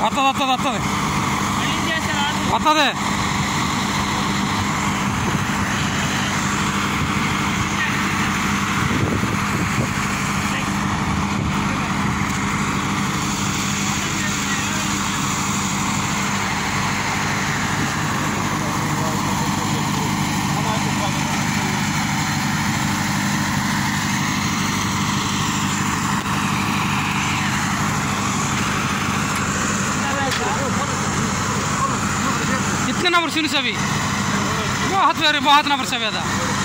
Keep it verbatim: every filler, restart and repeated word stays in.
వస్తుంది వస్తుంది వస్తుంది వస్తుంది कितने नंबर सुन सभी बहुत बहुत नंबर सब था।